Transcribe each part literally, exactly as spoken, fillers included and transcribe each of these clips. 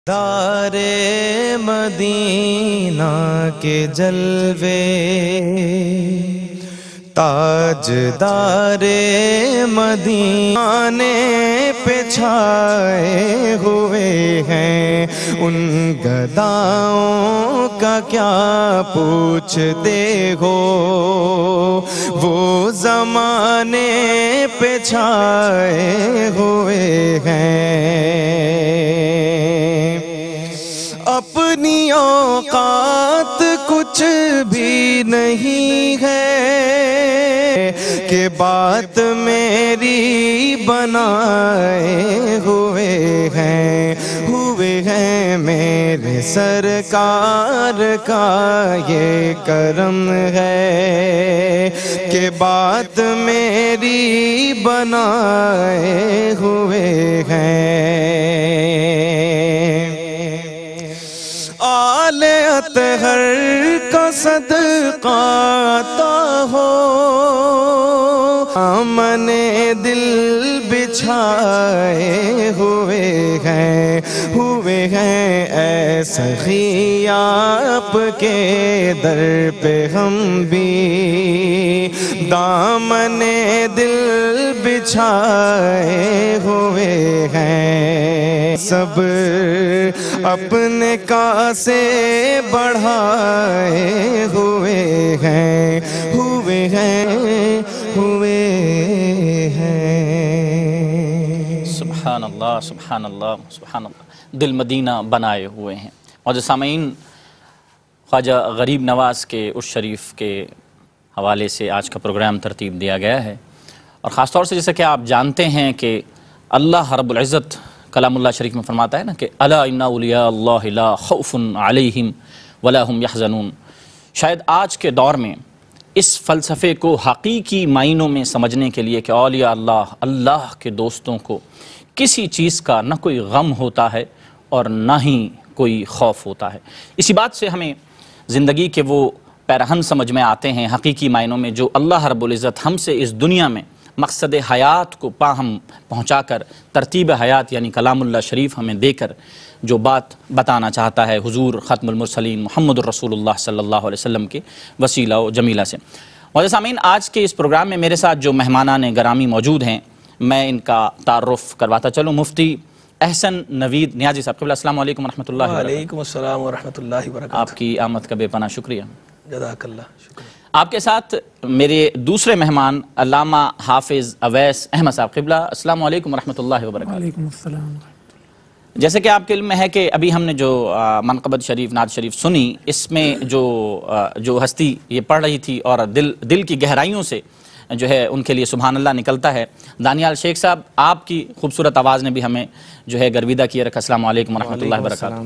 دارے مدینہ کے جلوے تاجدار مدینے پہ چھائے ہوئے ہیں، ان گداؤں کا کیا پوچھتے ہو، وہ زمانے پہ چھائے ہوئے ہیں۔ اپنی اوقات کچھ بھی نہیں ہے کہ بات میری بنائے ہوئے ہیں، ہوئے ہیں میرے سرکار کا یہ کرم ہے کہ بات میری بنائے ہوئے ہیں۔ آل اطہر کا صدقہ عطا ہو، امن دل بچھائے ہوئے ہیں، ہوئے ہیں اے سخی آپ کے در پہ ہم بھی دامن دل بچھائے ہوئے ہیں۔ سب اپنے کاسے بڑھائے ہوئے ہیں، ہوئے ہیں ہوئے ہیں۔ سبحان اللہ سبحان اللہ سبحان اللہ، دل مدینہ بنائے ہوئے ہیں۔ اور جو سامعین، خواجہ غریب نواز کے اس شریف کے حوالے سے آج کا پروگرام ترتیب دیا گیا ہے، اور خاص طور سے جیسا کہ آپ جانتے ہیں کہ اللہ رب العزت کلام اللہ شریف میں فرماتا ہے نا کہ الا ان اولیاء اللہ لا خوف علیہم ولا هم یحزنون۔ شاید آج کے دور میں اس فلسفے کو حقیقی معنوں میں سمجھنے کے لیے کہ اولیاء اللہ، اللہ کے دوستوں کو کسی چیز کا نہ کوئی غم ہوتا ہے اور نہ ہی کوئی خوف ہوتا ہے، اسی بات سے ہمیں زندگی کے وہ پیرہن سمجھ میں آتے ہیں حقیقی معنوں میں جو اللہ رب العزت ہم سے اس دنیا میں مقصد حیات کو پاہم پہنچا کر ترتیب حیات یعنی کلام اللہ شریف ہمیں دے کر جو بات بتانا چاہتا ہے حضور ختم المرسلین محمد الرسول اللہ صلی اللہ علیہ وسلم کے وسیلہ و جمیلہ سے۔ معزز سامعین، آج کے اس پروگرام میں میرے ساتھ جو مہمانان گرامی موجود ہیں میں ان کا تعارف کرواتا چلوں۔ مفتی احسن نوید نیازی صاحب، قبلہ السلام علیکم ورحمۃ اللہ وبرکاتہ۔ وعلیکم السلام ورحمۃ اللہ وبرکاتہ۔ آپ کی آمد کا بے پناہ شکریہ۔ جزاک اللہ، شکریہ۔ آپ کے ساتھ میرے دوسرے مہمان علامہ حافظ اویس احمد صاحب، قبلہ السلام علیکم ورحمۃ اللہ وبرکاتہ۔ وعلیکم السلام۔ جیسے کہ آپ کے علم میں ہے کہ ابھی ہم نے جو منقبت شریف نعت شریف سنی، اس میں جو جو ہستی یہ پڑھ رہی تھی اور دل دل کی گہرائیوں سے جو ہے ان کے لیے سبحان اللہ نکلتا ہے، دانیال شیخ صاحب، آپ کی خوبصورت آواز نے بھی ہمیں جو ہے گرویدہ کیے رکھا۔ السلام علیکم ورحمۃ اللہ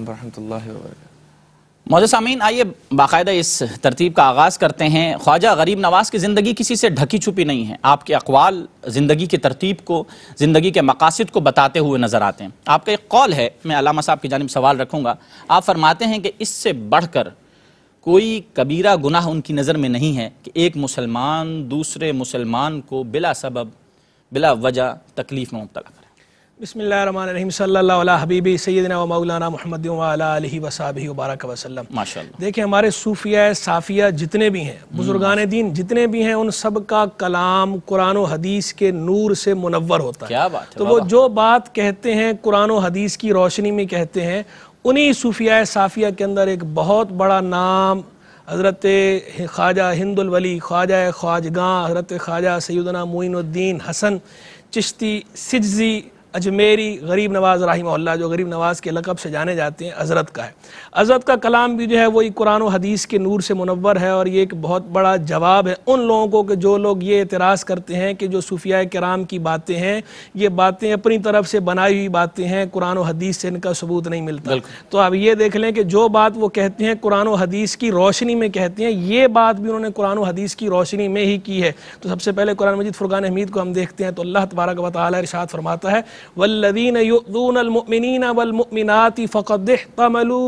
وبرکاتہ۔ معزز سامعین، آئیے باقاعدہ اس ترتیب کا آغاز کرتے ہیں۔ خواجہ غریب نواز کی زندگی کسی سے ڈھکی چھپی نہیں ہے، آپ کے اقوال زندگی کی ترتیب کو، زندگی کے مقاصد کو بتاتے ہوئے نظر آتے ہیں۔ آپ کا ایک قول ہے، میں علامہ صاحب کی جانب سوال رکھوں گا، آپ فرماتے ہیں کہ اس سے بڑھ کر کوئی کبیرہ گناہ ان کی نظر میں نہیں ہے کہ ایک مسلمان دوسرے مسلمان کو بلا سبب بلا وجہ تکلیف میں مبتلا کرے۔ بسم اللہ الرحمن الرحیم، صلی اللہ علیہ حبیبی سیدنا و مولانا محمد وعلی آلہ وصحبہ وبارک وسلم۔ ماشاءاللہ۔ دیکھیں، ہمارے صوفیاء صافیہ جتنے بھی ہیں، بزرگان دین جتنے بھی ہیں، ان سب کا کلام قرآن و حدیث کے نور سے منور ہوتا ہے۔ کیا بات ہے۔ تو وہ جو بات کہتے ہیں قرآن و حدیث کی روشنی میں کہتے ہیں۔ انہی صوفیاء صافیہ کے اندر ایک بہت بڑا نام حضرت خواجہ ہند الولی، خواجہ خواجگاں حضرت خواجہ سیدنا معین الدین حسن چشتی سجزی اجمیری غریب نواز رحمہ اللہ، جو غریب نواز کے لقب سے جانے جاتے ہیں، حضرت کا ہے۔ حضرت کا کلام بھی جو ہے وہی قرآن و حدیث کے نور سے منور ہے، اور یہ ایک بہت بڑا جواب ہے ان لوگوں کو کہ جو لوگ یہ اعتراض کرتے ہیں کہ جو صوفیاء کرام کی باتیں ہیں یہ باتیں اپنی طرف سے بنائی ہوئی باتیں ہیں، قرآن و حدیث سے ان کا ثبوت نہیں ملتا۔ تو اب یہ دیکھ لیں کہ جو بات وہ کہتے ہیں قرآن و حدیث کی روشنی میں کہتے ہیں، یہ بات بھی انہوں نے قرآن و حدیث کی روشنی میں ہی کی ہے۔ تو سب سے پہلے قرآن مجید فرقان حمید کو ہم دیکھتے ہیں تو اللہ تبارک و تعالی ارشاد فرماتا ہے والذین یؤذون المؤمنین والمؤمنات فقد احتملوا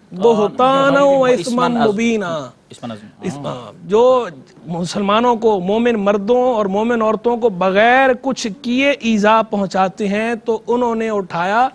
بہتانا و اثما مبینا۔ جو مسلمانوں کو، مومن مردوں اور مومن عورتوں کو بغیر کچھ کیے ایذا پہنچاتے ہیں تو انہوں نے اٹھایا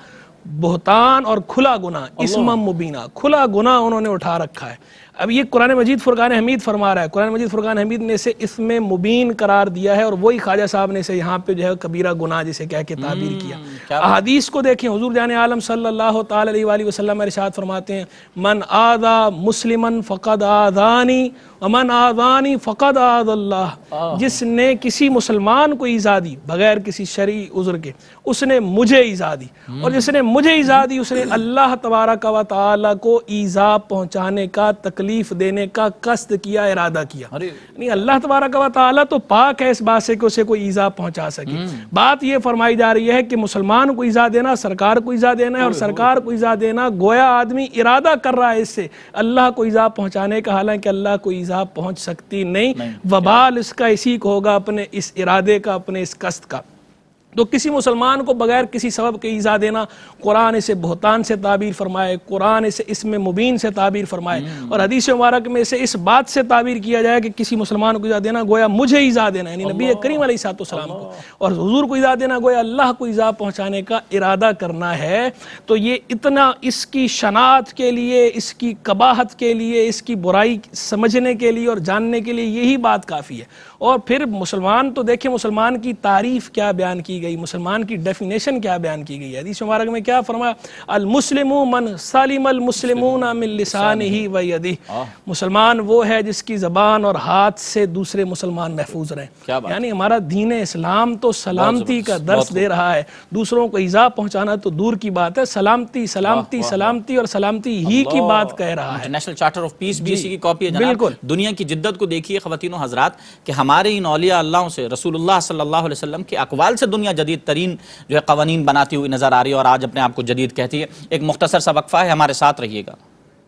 بہتان اور کھلا گناہ، اسم مبینہ، کھلا گناہ انہوں نے اٹھا رکھا ہے۔ اب یہ قرآن مجید فرقان حمید فرما رہا ہے، قرآن مجید فرقان حمید نے اسے اسم مبین قرار دیا ہے، اور وہی خواجہ صاحب نے اسے یہاں پہ جو ہے کبیرہ گناہ جسے کہہ کے تعبیر کیا۔ احادیث کو دیکھیں، حضور جان عالم صلی اللہ تعالی علیہ وآلہ وسلم ارشاد فرماتے ہیں، من آذا مسلمن فقد آذانی ومن آذانی فقد آذ اللہ، جس نے کسی مسلمان کو ایذا دی بغیر کسی شرعی عذر کے اس نے مجھے ایذا دی، اور جس نے مجھے ایذا دی اس نے اللہ تبارک و تعالی کو ایذا پہنچانے کا، تکلیف دینے کا قصد کیا، ارادہ کیا۔ یعنی اللہ تبارک و تعالی تو پاک ہے اس بات سے کہ اسے کوئی ایذا پہنچا سکے۔ بات یہ فرمائی جا رہی ہے کہ مسلمان کو ایذا دینا سرکار کو ایذا دینا ہے، اور سرکار کو ایذا دینا گویا آدمی ارادہ کر رہا ہے اس سے اللہ کو ایذا پہنچانے کا، حالانکہ اللہ کو ایذا پہنچ سکتی نہیں، وبال اس کا اسی کو ہوگا، اپنے اس ارادے کا، اپنے اس قصد کا۔ تو کسی مسلمان کو بغیر کسی سبب کے ایذا دینا، قرآن اسے بہتان سے تعبیر فرمائے، قرآن اسے اسم مبین سے تعبیر فرمائے، اور حدیث مبارک میں اسے اس بات سے تعبیر کیا جائے کہ کسی مسلمان کو ایذا دینا گویا مجھے ایذا دینا، یعنی نبی کریم علیہ الصلوۃ والسلام کو، اور حضور کو ایذا دینا گویا اللہ کو ایذا پہنچانے کا ارادہ کرنا ہے۔ تو یہ اتنا اس کی شناعت کے لیے، اس کی قباحت کے لیے، اس کی برائی سمجھنے کے لیے اور جاننے کے لیے یہی بات کافی ہے۔ اور پھر مسلمان تو دیکھیں مسلمان کی تعریف کیا بیان کی گئی، مسلمان کی ڈیفینیشن کیا بیان کی گئی ہے۔ حدیث مبارک میں کیا فرمایا؟ المسلم من سلم المسلمون من لسانہ و یدہ، مسلمان وہ ہے جس کی زبان اور ہاتھ سے دوسرے مسلمان محفوظ رہیں۔ یعنی ہمارا دین اسلام تو سلامتی کا درس دے رہا ہے، دوسروں کو ایذا پہنچانا تو دور کی بات ہے، سلامتی سلامتی سلامتی اور سلامتی ہی کی بات کہہ رہا ہے۔ انٹرنیشنل چارٹر آف پیس بھی اسی کی کاپی ہے جناب۔ دنیا کی جدت کو دیکھیے خواتین و حضرات، کہ ہمارے ان اولیاء اللہ سے، رسول اللہ صلی اللہ علیہ وسلم کے اقوال سے دنیا جدید ترین جو ہے قوانین بناتی ہوئی نظر آ رہی ہے، اور آج اپنے آپ کو جدید کہتی ہے۔ ایک مختصر سا وقفہ ہے، ہمارے ساتھ رہیے گا۔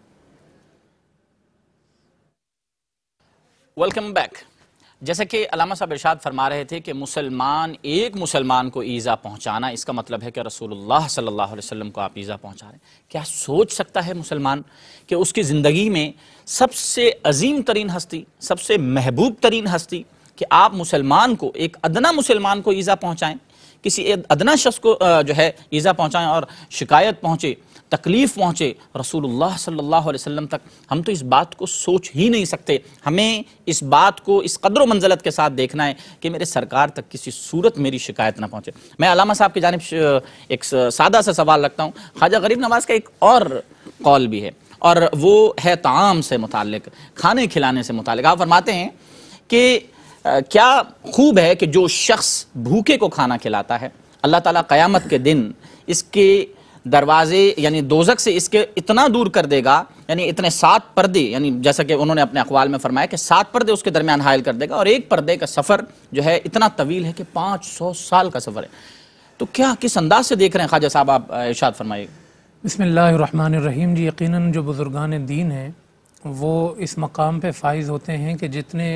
Welcome back. جیسا کہ علامہ صاحب ارشاد فرما رہے تھے کہ مسلمان ایک مسلمان کو ایذا پہنچانا، اس کا مطلب ہے کہ رسول اللہ صلی اللہ علیہ وسلم کو آپ ایذا پہنچا رہے ہیں۔ کیا سوچ سکتا ہے مسلمان کہ اس کی زندگی میں سب سے عظیم ترین ہستی، سب سے محبوب ترین ہستی، کہ آپ مسلمان کو، ایک ادنا مسلمان کو ایذا پہنچائیں، کسی ادنا شخص کو جو ہے ایذا پہنچائیں اور شکایت پہنچے، تکلیف پہنچے رسول اللہ صلی اللہ علیہ وسلم تک؟ ہم تو اس بات کو سوچ ہی نہیں سکتے۔ ہمیں اس بات کو اس قدر و منزلت کے ساتھ دیکھنا ہے کہ میرے سرکار تک کسی صورت میری شکایت نہ پہنچے۔ میں علامہ صاحب کی جانب ایک سادہ سا سوال رکھتا ہوں۔ خواجہ غریب نواز کا ایک اور قول بھی ہے، اور وہ ہے طعام سے متعلق، کھانے کھلانے سے متعلق۔ آپ فرماتے ہیں کہ کیا خوب ہے کہ جو شخص بھوکے کو کھانا کھلاتا ہے، اللہ تعالیٰ قیامت کے دن اس کے دروازے یعنی دوزخ سے اس کے اتنا دور کر دے گا، یعنی اتنے سات پردے، یعنی جیسا کہ انہوں نے اپنے اقوال میں فرمایا کہ سات پردے اس کے درمیان حائل کر دے گا، اور ایک پردے کا سفر جو ہے اتنا طویل ہے کہ پانچ سو سال کا سفر ہے۔ تو کیا کس انداز سے دیکھ رہے ہیں خواجہ صاحب، آپ ارشاد فرمائیے۔ بسم اللہ الرحمن الرحیم۔ جی یقیناً جو بزرگان دین ہیں وہ اس مقام پہ فائز ہوتے ہیں کہ جتنے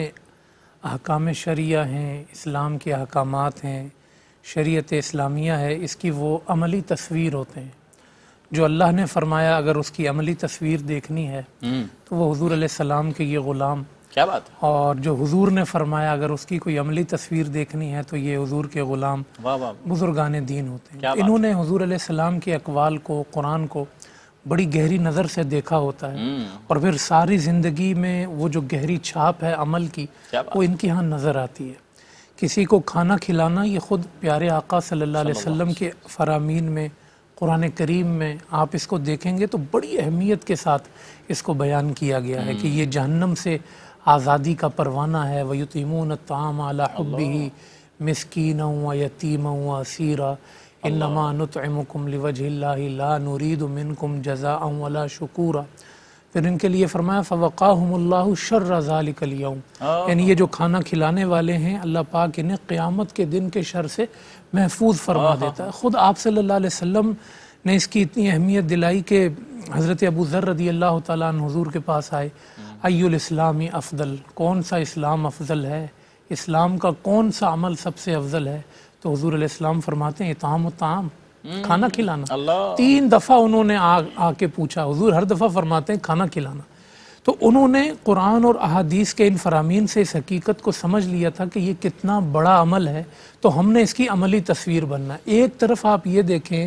احکام شریعہ ہیں، اسلام کے احکامات ہیں، شریعت اسلامیہ ہے، اس کی وہ عملی تصویر ہوتے ہیں۔ جو اللہ نے فرمایا اگر اس کی عملی تصویر دیکھنی ہے تو وہ حضور علیہ السلام کے یہ غلام، کیا بات ہے، اور جو حضور نے فرمایا اگر اس کی کوئی عملی تصویر دیکھنی ہے تو یہ حضور کے غلام واہ واہ، بزرگان دین ہوتے ہیں۔ انہوں نے حضور علیہ السلام کے اقوال کو، قرآن کو بڑی گہری نظر سے دیکھا ہوتا ہے، اور پھر ساری زندگی میں وہ جو گہری چھاپ ہے عمل کی وہ ان کی ہاں نظر آتی ہے۔ کسی کو کھانا کھلانا یہ خود پیارے آقا صلی اللہ علیہ وسلم کے فرامین میں، قرآن کریم میں آپ اس کو دیکھیں گے تو بڑی اہمیت کے ساتھ اس کو بیان کیا گیا ہے کہ یہ جہنم سے آزادی کا پروانہ ہے۔ وَيُطْعِمُونَ الطَّعَامَ عَلَىٰ حُبِّهِ مِسْكِينًا وَيَتِيمًا وَأَسِيرًا انما نطعمکم لوجہ اللہ لا نرید منکم جزاء ولا شکورا۔ پھر ان کے لیے فرمایا فوقاہم اللہ شر ذالک اليوم، یعنی یہ جو کھانا کھلانے والے ہیں اللہ پاک انہیں قیامت کے دن کے شر سے محفوظ فرما دیتا ہے۔ خود آپ صلی اللہ علیہ وسلم نے اس کی اتنی اہمیت دلائی کہ حضرت ابو ذر رضی اللہ تعالیٰ عنہ حضور کے پاس آئے، ای الاسلام افضل، کون سا اسلام افضل ہے، اسلام کا کون سا عمل سب سے افضل ہے؟ تو حضور علیہ السلام فرماتے ہیں اطعام الطعام، کھانا کھلانا۔ تین دفعہ انہوں نے آ, آ کے پوچھا، حضور ہر دفعہ فرماتے ہیں کھانا کھلانا۔ تو انہوں نے قرآن اور احادیث کے ان فرامین سے اس حقیقت کو سمجھ لیا تھا کہ یہ کتنا بڑا عمل ہے، تو ہم نے اس کی عملی تصویر بننا ہے۔ ایک طرف آپ یہ دیکھیں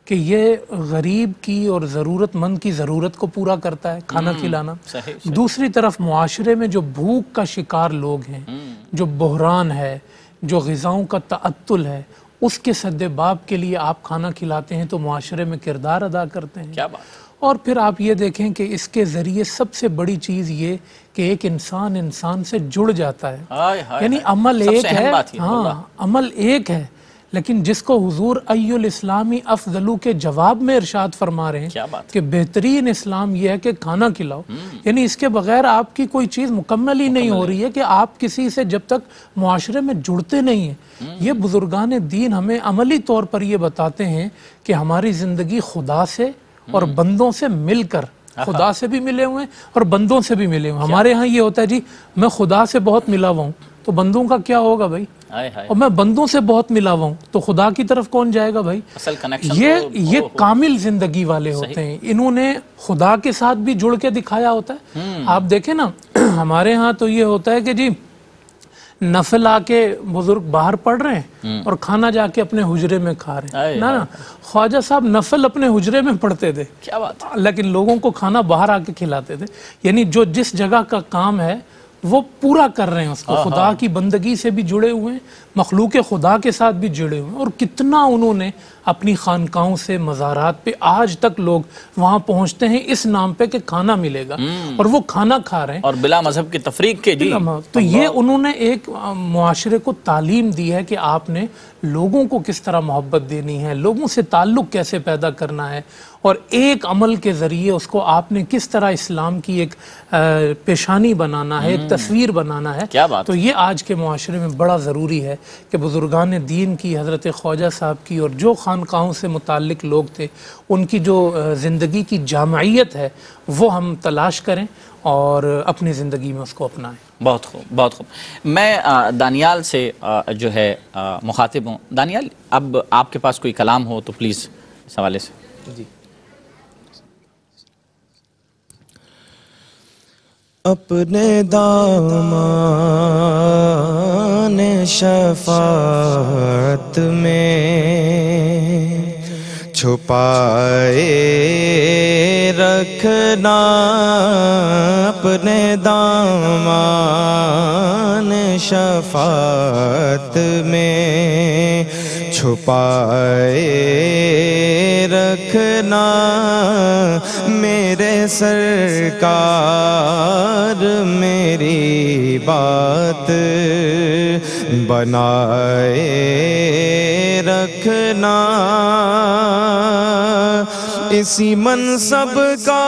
کہ یہ غریب کی اور ضرورت مند کی ضرورت کو پورا کرتا ہے کھانا کھلانا. دوسری طرف معاشرے میں جو بھوک کا شکار لوگ ہیں، جو بحران ہے، جو غذاؤں کا تعطل ہے، اس کے سد باب کے لیے آپ کھانا کھلاتے ہیں تو معاشرے میں کردار ادا کرتے ہیں. کیا بات. اور پھر آپ یہ دیکھیں کہ اس کے ذریعے سب سے بڑی چیز یہ کہ ایک انسان انسان سے جڑ جاتا ہے. یعنی عمل ایک ہے، ہاں عمل ایک ہے، لیکن جس کو حضور ای الاسلامی افضلو کے جواب میں ارشاد فرما رہے ہیں کہ بہترین اسلام یہ ہے کہ کھانا کھلاؤ. یعنی اس کے بغیر آپ کی کوئی چیز مکمل ہی نہیں ہو رہی ہے کہ آپ کسی سے جب تک معاشرے میں جڑتے نہیں ہیں. یہ بزرگان دین ہمیں عملی طور پر یہ بتاتے ہیں کہ ہماری زندگی خدا سے اور بندوں سے مل کر، خدا سے بھی ملے ہوئے ہیں اور بندوں سے بھی ملے ہوئے ہیں. ہمارے ہاں یہ ہوتا ہے جی میں خدا سے بہت ملا ہوا ہوں تو بندوں کا کیا ہوگا بھائی، اور میں بندوں سے بہت ملا ہوا ہوں تو خدا کی طرف کون جائے گا بھائی. یہ یہ کامل زندگی والے ہوتے ہیں. انہوں نے خدا کے ساتھ بھی جڑ کے دکھایا ہوتا ہے. آپ دیکھیں نا ہمارے ہاں تو یہ ہوتا ہے کہ جی نفل آ کے بزرگ باہر پڑھ رہے ہیں اور کھانا جا کے اپنے حجرے میں کھا رہے ہیں. نا خواجہ صاحب نفل اپنے حجرے میں پڑھتے تھے، کیا بات، لیکن لوگوں کو کھانا باہر آ کے کھلاتے تھے. یعنی جو جس جگہ کا کام ہے وہ پورا کر رہے ہیں اس کو. خدا کی بندگی سے بھی جڑے ہوئے ہیں، مخلوق خدا کے ساتھ بھی جڑے ہوئے ہیں. اور کتنا انہوں نے اپنی خانقاہوں سے مزارات پہ آج تک لوگ وہاں پہنچتے ہیں اس نام پہ کہ کھانا ملے گا، اور وہ کھانا کھا رہے ہیں اور بلا مذہب کی تفریق کے. جی تو یہ انہوں نے ایک معاشرے کو تعلیم دی ہے کہ آپ نے لوگوں کو کس طرح محبت دینی ہے، لوگوں سے تعلق کیسے پیدا کرنا ہے، اور ایک عمل کے ذریعے اس کو آپ نے کس طرح اسلام کی ایک پیشانی بنانا ہے، ایک تصویر بنانا ہے. تو یہ آج کے معاشرے میں بڑا ضروری ہے کہ بزرگان دین کی، حضرت خواجہ صاحب کی اور جو خانقاہوں سے متعلق لوگ تھے ان کی جو زندگی کی جامعیت ہے وہ ہم تلاش کریں اور اپنی زندگی میں اس کو اپنائیں. بہت خوب، بہت خوب. میں دانیال سے جو ہے مخاطب ہوں. دانیال، اب آپ کے پاس کوئی کلام ہو تو پلیز اس حوالے سے. جی. اپنے دامان شفاعت میں چھپائے رکھنا، اپنے دامان شفاعت میں چھپائے رکھنا. میرے سرکار میری بات بنائے رکھنا. اسی منصب کا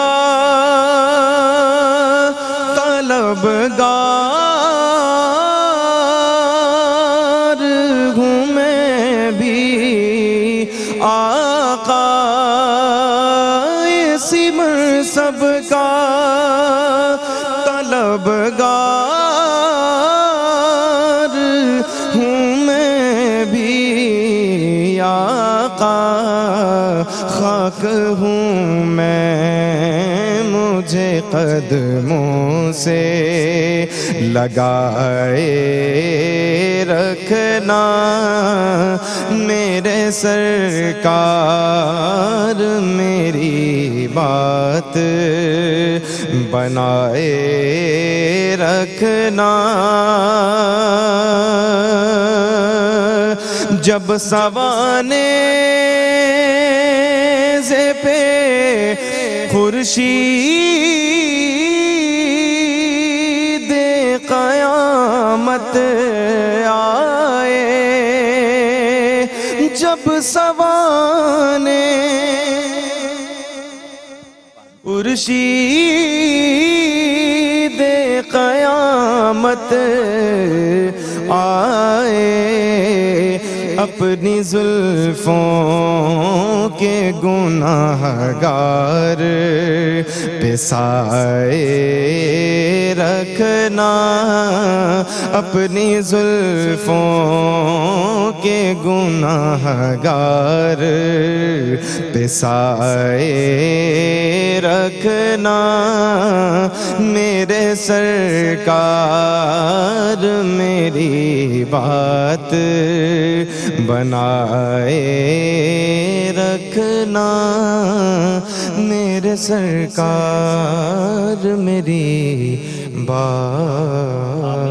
طلبگار ہوں میں بھی آقا. اسی منصب کا طلبگار ہوں میں بھی آقا. خاک ہوں میں مجھے قدموں سے لگائے رکھنا. میرے سرکار میری بات بنائے رکھنا. جب سوانے پہ خورشید قیامت آئے، جب سوانے خورشید قیامت آئے، اپنی زلفوں کے گناہ گار پہ سائے رکھنا. اپنی زلفوں کے گناہ گار پہ سائے رکھنا میرے سرکار میری بات بنائے رکھنا میرے سرکار میری بات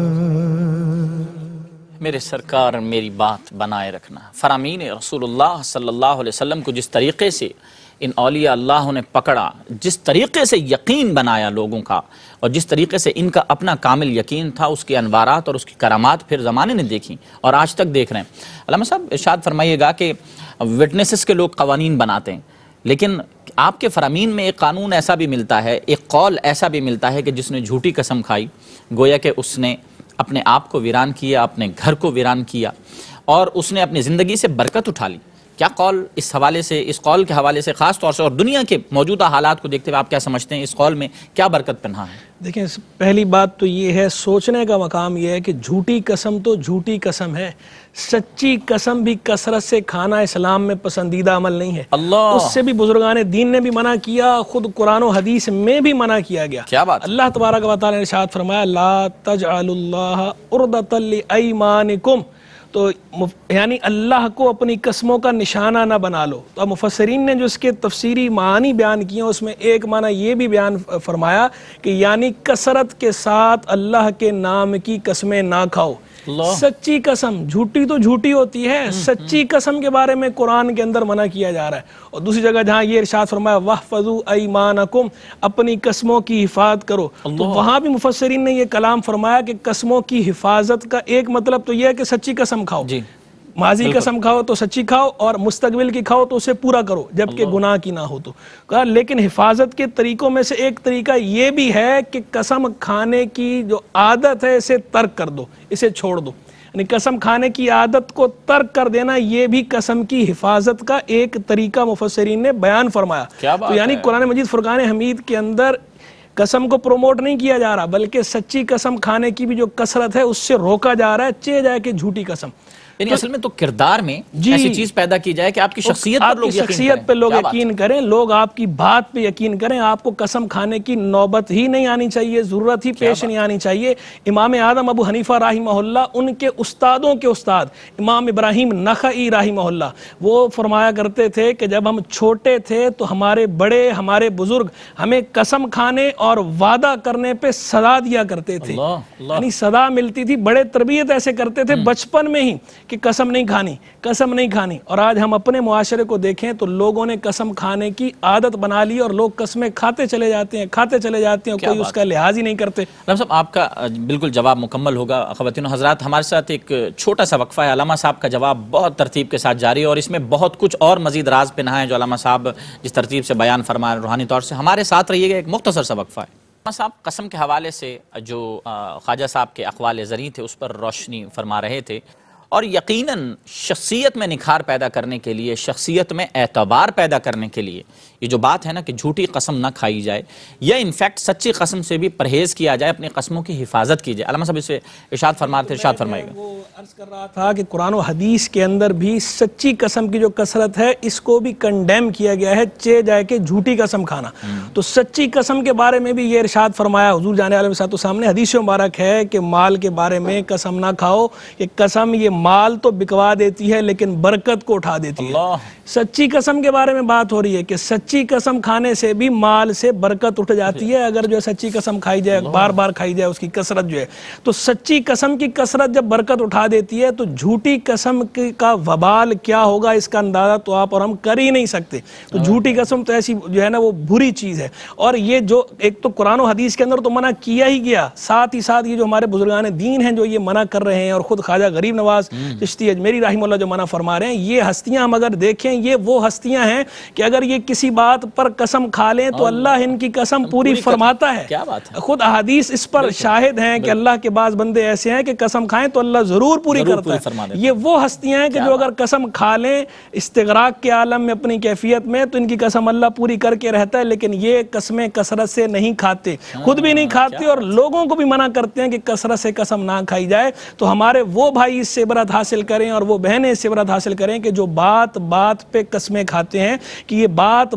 میرے سرکار میری بات بنائے رکھنا۔ فرامین رسول اللہ صلی اللہ علیہ وسلم کو جس طریقے سے ان اولیاء اللہ نے پکڑا، جس طریقے سے یقین بنایا لوگوں کا، اور جس طریقے سے ان کا اپنا کامل یقین تھا، اس کے انوارات اور اس کی کرامات پھر زمانے نے دیکھی اور آج تک دیکھ رہے ہیں۔ علامہ صاحب ارشاد فرمائیے گا کہ وٹنسز کے لوگ قوانین بناتے ہیں، لیکن آپ کے فرامین میں ایک قانون ایسا بھی ملتا ہے، ایک قول ایسا بھی ملتا ہے کہ جس نے جھوٹی قسم کھائی گویا کہ اس نے اپنے آپ کو ویران کیا، اپنے گھر کو ویران کیا، اور اس نے اپنی زندگی سے برکت اٹھا لی۔ کیا قول اس حوالے سے، اس قول کے حوالے سے خاص طور سے اور دنیا کے موجودہ حالات کو دیکھتے ہوئے آپ کیا سمجھتے ہیں، اس قول میں کیا برکت پنہا ہے؟ دیکھیں، پہلی بات تو یہ ہے، سوچنے کا مقام یہ ہے کہ جھوٹی قسم تو جھوٹی قسم ہے، سچی قسم بھی کثرت سے کھانا اسلام میں پسندیدہ عمل نہیں ہے۔ اللہ، اس سے بھی بزرگان دین نے بھی منع کیا، خود قرآن و حدیث میں بھی منع کیا گیا۔ کیا بات؟ اللہ تبارک و تعالی نے ارشاد فرمایا لا تجعلوا اللہ عرضۃ لایمانکم، تو یعنی اللہ کو اپنی قسموں کا نشانہ نہ بنا لو۔ تو اب مفسرین نے جو اس کے تفسیری معنی بیان کیے ہیں، اس میں ایک معنی یہ بھی بیان فرمایا کہ یعنی کثرت کے ساتھ اللہ کے نام کی قسمیں نہ کھاؤ۔ سچی قسم، جھوٹی تو جھوٹی ہوتی ہے، سچی قسم کے بارے میں قرآن کے اندر منع کیا جا رہا ہے۔ اور دوسری جگہ جہاں یہ ارشاد فرمایا وَاحْفَظُوا أَيْمَانَكُمْ، اپنی قسموں کی حفاظت کرو، تو وہاں بھی مفسرین نے یہ کلام فرمایا کہ قسموں کی حفاظت کا ایک مطلب تو یہ ہے کہ سچی قسم کھاؤ، جی، ماضی قسم کھاؤ تو سچی کھاؤ، اور مستقبل کی کھاؤ تو اسے پورا کرو جبکہ گناہ کی نہ ہو تو کہا۔ لیکن حفاظت کے طریقوں میں سے ایک طریقہ یہ بھی ہے کہ قسم کھانے کی جو عادت ہے اسے ترک کر دو، اسے چھوڑ دو، یعنی قسم کھانے کی عادت کو ترک کر دینا، یہ بھی قسم کی حفاظت کا ایک طریقہ مفسرین نے بیان فرمایا۔ تو یعنی قرآن مجید فرقان حمید کے اندر قسم کو پروموٹ نہیں کیا جا رہا، بلکہ سچی قسم کھانے کی بھی جو کثرت ہے اس سے روکا جا رہا ہے، چہ جائے کہ جھوٹی قسم۔ یعنی اصل میں تو کردار میں ایسی چیز پیدا کی جائے کہ آپ کی شخصیت پر لوگ یقین کریں، شخصیت پہ لوگ یقین کریں، لوگ آپ کی بات پہ یقین کریں، آپ کو قسم کھانے کی نوبت ہی نہیں آنی چاہیے، ضرورت ہی پیش نہیں آنی چاہیے۔ امام اعظم ابو حنیفہ رحمہ اللہ، ان کے استادوں کے استاد امام ابراہیم نخعی رحمہ اللہ، وہ فرمایا کرتے تھے کہ جب ہم چھوٹے تھے تو ہمارے بڑے، ہمارے بزرگ ہمیں قسم کھانے اور وعدہ کرنے پہ سزا دیا کرتے تھے، یعنی سزا ملتی تھی، بڑے تربیت ایسے کرتے تھے بچپن میں ہی کہ قسم نہیں کھانی، قسم نہیں کھانی۔ اور آج ہم اپنے معاشرے کو دیکھیں تو لوگوں نے قسم کھانے کی عادت بنا لی اور لوگ قسمیں کھاتے چلے جاتے ہیں، کھاتے چلے جاتے ہیں، کوئی اس کا لحاظ ہی نہیں کرتے۔ علامہ صاحب آپ کا بالکل جواب مکمل ہوگا۔ خواتین و حضرات، ہمارے ساتھ ایک چھوٹا سا وقفہ ہے، علامہ صاحب کا جواب بہت ترتیب کے ساتھ جاری ہے اور اس میں بہت کچھ اور مزید راز پنہا ہے جو علامہ صاحب جس ترتیب سے بیان فرمائے روحانی طور سے۔ ہمارے ساتھ رہیے گا، ایک مختصر سا وقفہ ہے۔ علامہ صاحب قسم کے حوالے سے جو خواجہ صاحب کے اقوال زریں تھے اس پر روشنی فرما رہے تھے، اور یقیناً شخصیت میں نکھار پیدا کرنے کے لیے، شخصیت میں اعتبار پیدا کرنے کے لیے یہ جو بات ہے نا کہ جھوٹی قسم نہ کھائی جائے، یا انفیکٹ سچی قسم سے بھی پرہیز کیا جائے، اپنی قسموں کی حفاظت کی جائے۔ علامہ صاحب اس سے ارشاد فرماتے ہیں، ارشاد فرمائے گا۔ وہ عرض کر رہا تھا کہ قرآن و حدیث کے اندر بھی سچی قسم کی جو کثرت ہے اس کو بھی کنڈیم کیا گیا ہے، چہ جائے کہ جھوٹی قسم کھانا۔ تو سچی قسم کے بارے میں بھی یہ ارشاد فرمایا حضور جان علیہ وسلم سامنے حدیث مبارک ہے کہ مال کے بارے میں قسم نہ کھاؤ، یہ قسم یہ مال تو بکوا دیتی ہے لیکن برکت کو اٹھا دیتی ہے۔ سچی قسم کے بارے میں بات ہو رہی ہے کہ سچی قسم کھانے سے بھی مال سے برکت اٹھ جاتی ہے، اگر جو سچی قسم کھائی جائے، بار بار کھائی جائے، اس کی کثرت جو ہے، تو سچی قسم کی کثرت جب برکت اٹھا دیتی ہے تو جھوٹی قسم کا وبال کیا ہوگا اس کا اندازہ تو آپ اور ہم کر ہی نہیں سکتے۔ تو جھوٹی قسم تو ایسی جو ہے نا وہ بری چیز ہے، اور یہ جو ایک تو قرآن و حدیث کے اندر تو منع کیا ہی گیا، ساتھ ہی ساتھ یہ جو ہمارے بزرگان دین ہیں جو یہ منع کر رہے ہیں، اور خود خواجہ غریب نواز چشتی اجمیری رحمہ اللہ جو منع فرما رہے ہیں، یہ ہستیاں ہم اگر دیکھیں یہ وہ ہستیاں ہیں کہ اگر یہ کسی بات پر قسم کھا لیں تو اللہ ان کی قسم پوری فرماتا ہے۔ خود احادیث اس پر شاہد ہیں کہ اللہ کے بعض بندے ایسے ہیں کہ قسم کھائیں تو اللہ ضرور پوری کرتا ہے۔ یہ وہ ہستیاں ہیں کہ جو اگر قسم کھا لیں استغراق کے عالم میں اپنی کیفیت میں تو ان کی قسم اللہ پوری کر کے رہتا ہے، لیکن یہ قسمیں کثرت سے نہیں کھاتے، خود بھی نہیں کھاتے اور لوگوں کو بھی منع کرتے ہیں کہ کثرت سے قسم نہ کھائی جائے۔ تو ہمارے وہ بھائی اس سے عبرت حاصل کریں اور وہ بہنیں اس سے عبرت حاصل کریں کہ جو بات بات پہ قسمیں کھاتے ہیں کہ یہ بات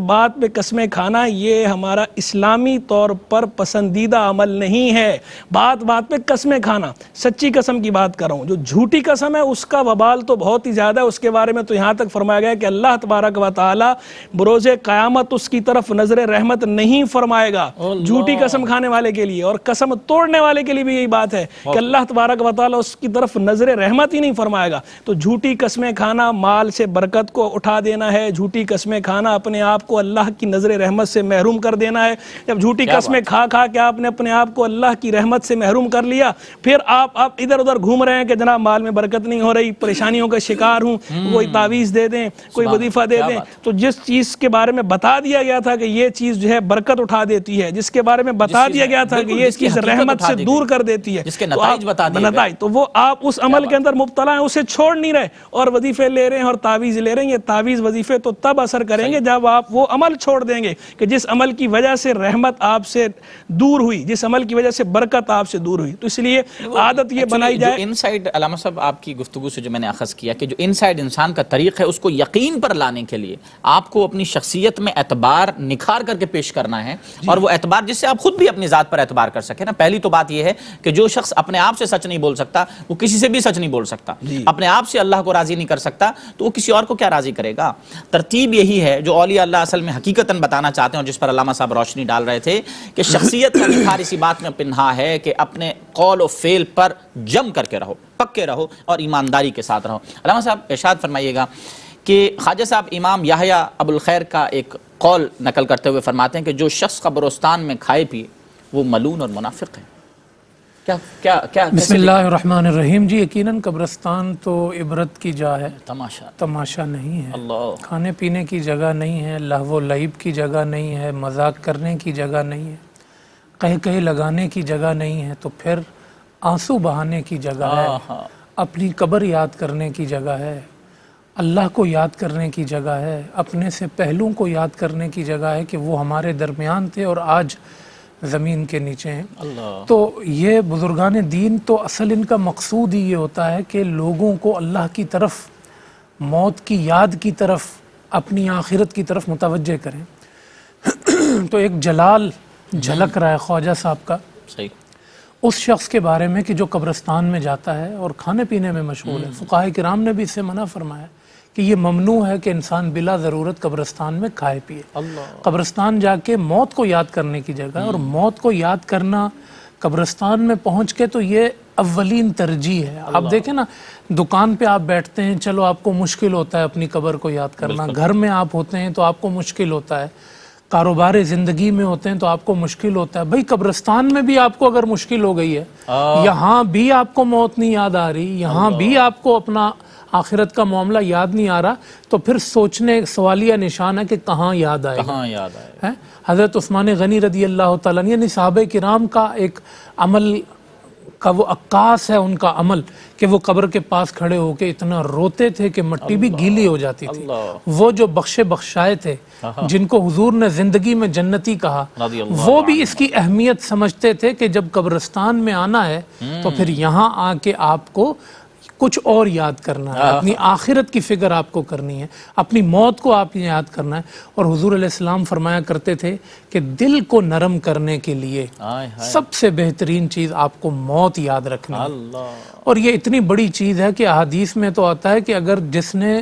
بات پہ قسمیں کھانا یہ ہمارا اسلامی طور پر پسندیدہ عمل نہیں ہے. بات بات پہ قسمیں کھانا، سچی قسم کی بات کر رہا ہوں. جو جھوٹی قسم ہے اس کا وبال تو بہت ہی زیادہ ہے. اس کے بارے میں تو یہاں تک فرمایا گیا کہ اللہ تبارک و تعالی بروز قیامت اس کی طرف نظر رحمت نہیں فرمائے گا جھوٹی قسم کھانے والے کے لیے، اور قسم توڑنے والے کے لیے بھی یہی بات ہے کہ اللہ تبارک و تعالی اس کی طرف نظر رحمت ہی نہیں فرمائے گا. تو جھوٹی قسمیں کھانا مال سے برکت کو اٹھا دینا ہے. جھوٹی قسمیں کھانا اپنے آپ کو اللہ کی نظر رحمت سے محروم کر دینا ہے. جب جھوٹی قسمیں کھا کھا کے آپ نے اپنے آپ کو اللہ کی رحمت سے محروم کر لیا، پھر آپ آپ ادھر ادھر گھوم رہے ہیں کہ جناب مال میں برکت نہیں ہو رہی، پریشانیوں کا شکار ہوں، کوئی تعویذ دے دیں، کوئی وظیفہ دے دیں. تو جس چیز کے بارے میں بتا دیا گیا تھا کہ یہ چیز جو ہے برکت اٹھا دیتی ہے، جس کے بارے میں بتا دیا گیا تھا کہ یہ چیز رحمت سے دور کر دیتی ہے، جس کے نتائج بتا دیے گئے، تو وہ آپ اس عمل کے اندر مبتلا ہیں، اسے چھوڑ نہیں رہے اور وظیفے لے رہے ہیں اور تعویذ لے رہے ہیں. یہ تعویذ وظیفے تو تب اثر کریں گے جب آپ وہ عمل چھوڑ دیں گے کہ جس عمل کی وجہ سے رحمت آپ سے دور ہوئی، جس عمل کی وجہ سے برکت آپ سے دور ہوئی. تو اس لیے عادت یہ بنائی جائے. انسائیڈ علامہ صاحب آپ کی گفتگو سے جو میں نے اخذ کیا کہ جو انسائیڈ انسان کا طریق ہے اس کو یقین پر لانے کے لیے آپ کو اپنی شخصیت میں اعتبار نکھار کر کے پیش کرنا ہے، اور وہ اعتبار جس سے آپ خود بھی اپنی ذات پر اعتبار کر سکیں نا. پہلی تو بات یہ ہے کہ جو شخص اپنے آپ سے سچ نہیں بول سکتا وہ کسی سے بھی سچ نہیں بول سکتا. اپنے آپ سے اللہ کو راضی نہیں کر سکتا تو وہ کسی اور کو کیا راضی کرے گا. ترتیب یہی ہے جو اولیاء اللہ اصل میں حقیقتاً بتانا چاہتے ہیں اور جس پر علامہ صاحب روشنی ڈال رہے تھے کہ شخصیت کا نکھار اسی بات میں پنہا ہے کہ اپنے قول و فعل پر جم کر کے رہو، پکے رہو اور ایمانداری کے ساتھ رہو. علامہ صاحب ارشاد فرمائیے گا کہ خواجہ صاحب امام یحییٰ ابو الخیر کا ایک قول نقل کرتے ہوئے فرماتے ہیں کہ جو شخص قبرستان میں کھائے پیے وہ ملعون اور منافق ہے. کیا کیا کیا بسم اللہ الرحمن الرحیم. جی یقیناً قبرستان تو عبرت کی جا ہے، تماشا تماشا نہیں ہے، اللہ کھانے پینے کی جگہ نہیں ہے، لہو و لعب کی جگہ نہیں ہے، مذاق کرنے کی جگہ نہیں ہے، کہہ کہے لگانے کی جگہ نہیں ہے. تو پھر آنسو بہانے کی جگہ ہے، اپنی قبر یاد کرنے کی جگہ ہے، اللہ کو یاد کرنے کی جگہ ہے، اپنے سے پہلوں کو یاد کرنے کی جگہ ہے کہ وہ ہمارے درمیان تھے اور آج زمین کے نیچے ہیں. اللہ تو یہ بزرگان دین تو اصل ان کا مقصود ہی یہ ہوتا ہے کہ لوگوں کو اللہ کی طرف، موت کی یاد کی طرف، اپنی آخرت کی طرف متوجہ کریں. تو ایک جلال جھلک رہا ہے خواجہ صاحب کا صحیح اس شخص کے بارے میں کہ جو قبرستان میں جاتا ہے اور کھانے پینے میں مشغول ہے. فقہاء کرام نے بھی اس سے منع فرمایا کہ یہ ممنوع ہے کہ انسان بلا ضرورت قبرستان میں کھائے پیے. قبرستان جا کے موت کو یاد کرنے کی جگہ، اور موت کو یاد کرنا قبرستان میں پہنچ کے تو یہ اولین ترجیح ہے. آپ دیکھیں نا، دکان پہ آپ بیٹھتے ہیں، چلو آپ کو مشکل ہوتا ہے اپنی قبر کو یاد کرنا، گھر میں آپ ہوتے ہیں تو آپ کو مشکل ہوتا ہے، کاروبار زندگی میں ہوتے ہیں تو آپ کو مشکل ہوتا ہے. بھائی قبرستان میں بھی آپ کو اگر مشکل ہو گئی ہے، یہاں بھی آپ کو موت نہیں یاد آ رہی، یہاں بھی آپ کو اپنا آخرت کا معاملہ یاد نہیں آ رہا، تو پھر سوچنے سوالیہ نشان ہے کہ کہاں یاد آئے کہاں یاد آئے. حضرت عثمان غنی رضی اللہ تعالیٰ یعنی صحابہ کرام کا ایک عمل کا وہ عکاس ہے ان کا عمل کہ وہ قبر کے پاس کھڑے ہو کے اتنا روتے تھے کہ مٹی بھی گیلی ہو جاتی تھی. وہ جو بخشے بخشائے تھے جن کو حضور نے زندگی میں جنتی کہا، وہ بھی اس کی اہمیت سمجھتے تھے کہ جب قبرستان میں آنا ہے تو پھر یہاں آ کے آپ کو کچھ اور یاد کرنا ہے، اپنی آخرت کی فکر آپ کو کرنی ہے، اپنی موت کو آپ یاد کرنا ہے. اور حضور علیہ السلام فرمایا کرتے تھے کہ دل کو نرم کرنے کے لیے سب سے بہترین چیز آپ کو موت یاد رکھنی ہے. اور یہ اتنی بڑی چیز ہے کہ احادیث میں تو آتا ہے کہ اگر جس نے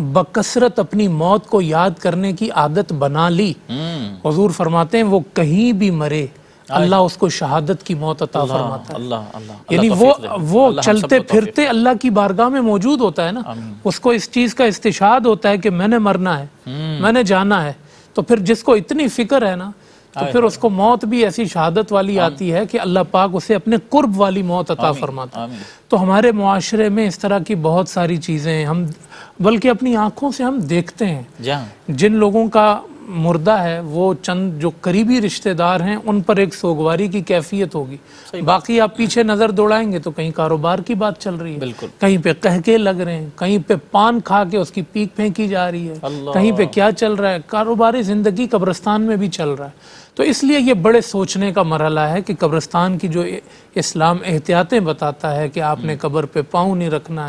بکثرت اپنی موت کو یاد کرنے کی عادت بنا لی، حضور فرماتے ہیں وہ کہیں بھی مرے اللہ اس کو شہادت کی موت عطا فرماتا ہے. یعنی وہ وہ چلتے پھرتے اللہ کی بارگاہ میں موجود ہوتا ہے نا، اس کو اس چیز کا استشہاد ہوتا ہے کہ میں نے مرنا ہے، میں نے جانا ہے. تو پھر جس کو اتنی فکر ہے نا، تو پھر اس کو موت بھی ایسی شہادت والی آتی ہے کہ اللہ پاک اسے اپنے قرب والی موت عطا فرماتا ہے. تو ہمارے معاشرے میں اس طرح کی بہت ساری چیزیں ہیں، ہم بلکہ اپنی آنکھوں سے ہم دیکھتے ہیں. جن لوگوں کا مردہ ہے وہ چند جو قریبی رشتہ دار ہیں ان پر ایک سوگواری کی کیفیت ہوگی، باقی آپ پیچھے نظر دوڑائیں گے تو کہیں کاروبار کی بات چل رہی ہے، کہیں پہ قہقے لگ رہے ہیں، کہیں پہ پان کھا کے اس کی پیک پھینکی جا رہی ہے، کہیں پہ کیا چل رہا ہے. کاروباری زندگی قبرستان میں بھی چل رہا ہے. تو اس لیے یہ بڑے سوچنے کا مرحلہ ہے کہ قبرستان کی جو اسلام احتیاطیں بتاتا ہے کہ آپ نے قبر پہ پاؤں نہیں رکھنا ہے،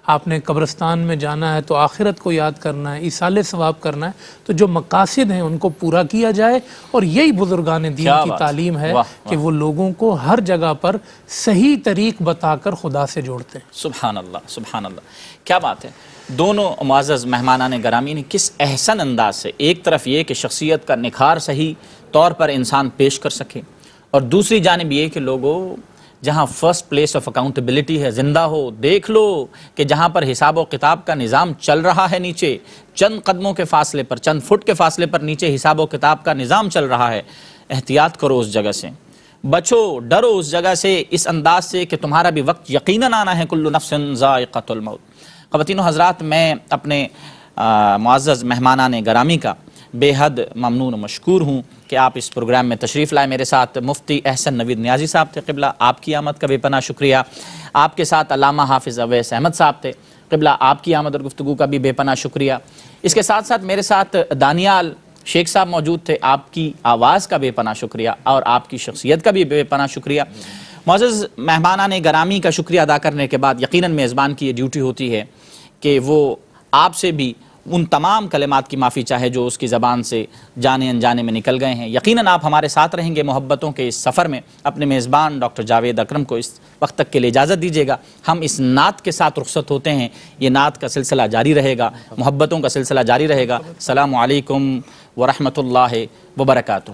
آپ نے قبرستان میں جانا ہے تو آخرت کو یاد کرنا ہے، ایصال ثواب کرنا ہے، تو جو مقاصد ہیں ان کو پورا کیا جائے، اور یہی بزرگان دین کی تعلیم ہے کہ وہ لوگوں کو ہر جگہ پر صحیح طریق بتا کر خدا سے جوڑتے ہیں۔ سبحان اللہ، سبحان اللہ، کیا بات ہے۔ دونوں معزز مہمانان گرامی نے کس احسن انداز سے، ایک طرف یہ کہ شخصیت کا نکھار صحیح طور پر انسان پیش کر سکے، اور دوسری جانب یہ کہ لوگوں جہاں فرسٹ پلیس آف اکاؤنٹیبلٹی ہے، زندہ ہو دیکھ لو کہ جہاں پر حساب و کتاب کا نظام چل رہا ہے، نیچے چند قدموں کے فاصلے پر، چند فٹ کے فاصلے پر نیچے حساب و کتاب کا نظام چل رہا ہے، احتیاط کرو اس جگہ سے، بچو، ڈرو اس جگہ سے، اس انداز سے کہ تمہارا بھی وقت یقیناً آنا ہے، کل نفس ذائقۃ الموت۔ خواتین و حضرات، میں اپنے معزز مہمانان گرامی کا بے حد ممنون و مشکور ہوں کہ آپ اس پروگرام میں تشریف لائے۔ میرے ساتھ مفتی احسن نوید نیازی صاحب تھے، قبلہ آپ کی آمد کا بے پناہ شکریہ۔ آپ کے ساتھ علامہ حافظ اویس احمد صاحب تھے، قبلہ آپ کی آمد اور گفتگو کا بھی بے پناہ شکریہ۔ اس کے ساتھ ساتھ میرے ساتھ دانیال شیخ صاحب موجود تھے، آپ کی آواز کا بے پناہ شکریہ اور آپ کی شخصیت کا بھی بے پناہ شکریہ۔ معزز مہمانان گرامی کا شکریہ ادا کرنے کے بعد یقیناً میزبان کی یہ ڈیوٹی ہوتی ہے کہ وہ آپ سے بھی ان تمام کلمات کی معافی چاہے جو اس کی زبان سے جانے انجانے میں نکل گئے ہیں۔ یقیناً آپ ہمارے ساتھ رہیں گے محبتوں کے اس سفر میں۔ اپنے میزبان ڈاکٹر جاوید اکرم کو اس وقت تک کے لیے اجازت دیجیے گا، ہم اس نعت کے ساتھ رخصت ہوتے ہیں۔ یہ نعت کا سلسلہ جاری رہے گا، محبتوں کا سلسلہ جاری رہے گا۔ السلام علیکم ورحمۃ اللہ وبرکاتہ۔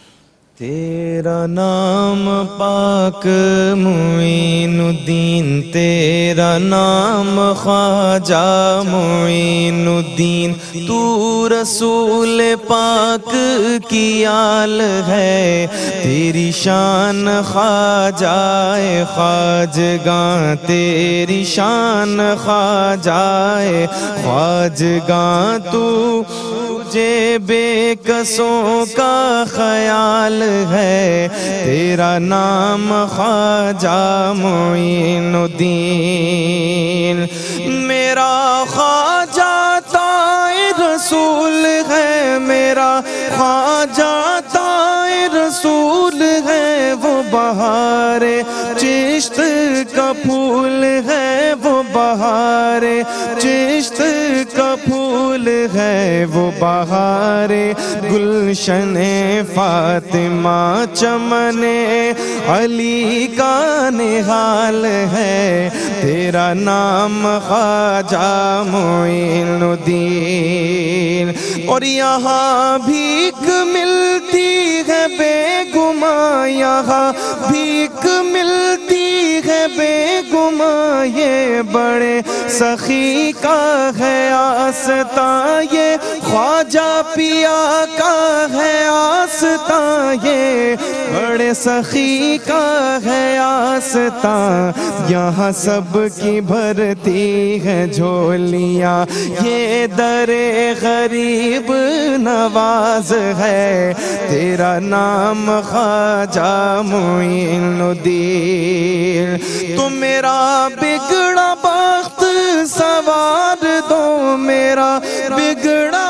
تیرا نام پاک معین الدین، تیرا نام خواجہ معین الدین، تو رسول پاک کی آل ہے، تیری شان خواجہ خواجگاں، تیری شان خواجہ خواجگاں، تو تجھے بے کسوں کا خیال ہے، تیرا نام خواجہ معین الدین۔ میرا خواجہ طائر رسول ہے، میرا خواجہ طائر رسول ہے، وہ بہار چشت کا پھول ہے، وہ بہار چشت کا پھول ہے، وہ بہار گلشن فاطمہ چمن علی کا نہال ہے، تیرا نام خواجہ معین الدین۔ اور یہاں بھیک ملتی ہے بے گماں، یہاں بھیک ملتی ہے بے گماں، یہ بڑے سخی کا ہے آستاں، یہ خواجہ پیا کا ہے آستاں، یہ بڑے سخی کا ہے آستاں، یہاں سب کی بھرتی ہے جھولیاں، یہ در غریب نواز ہے، تیرا نام خواجہ معین الدین۔ تو میرا بگڑا بخت سوار دو، میرا بگڑا